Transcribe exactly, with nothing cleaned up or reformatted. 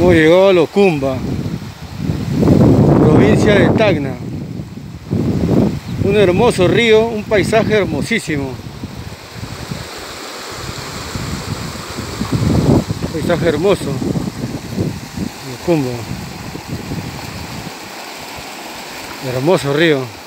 Hemos llegado a Locumba, provincia de Tacna. Un hermoso río, un paisaje hermosísimo. Un paisaje hermoso. Locumba. Hermoso río.